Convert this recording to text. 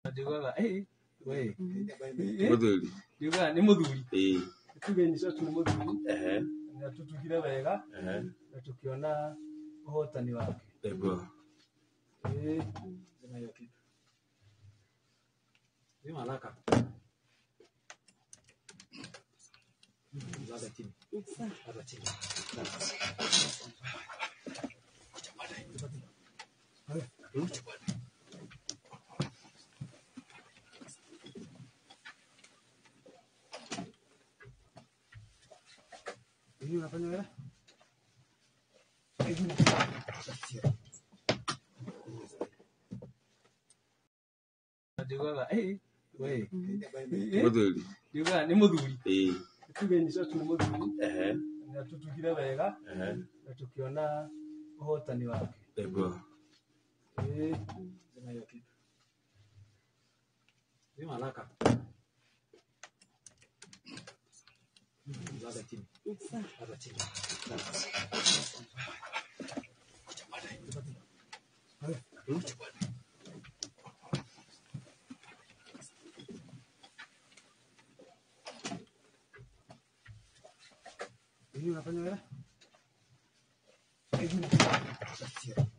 Jugaga we muthuri jugaga ni muthuri tuge ni cyo turi muthuri na tutugire wega na tukiona uhotani wake ego zinayo kitu ni malaka Lada chini. Lada chini. Kuja baadaye. Haya, rudi baadaye. Nini unafanya wewe? Jugaga we muthuri jugaga ni muthuri tuge ni cyo turi muthuri na tutugire wega na tukiona uhotani wake ego zinayo kitu ni malaka Lada chini. Lada chini. Kuja baadaye. Haya, rudi baadaye. Nini unafanya wewe?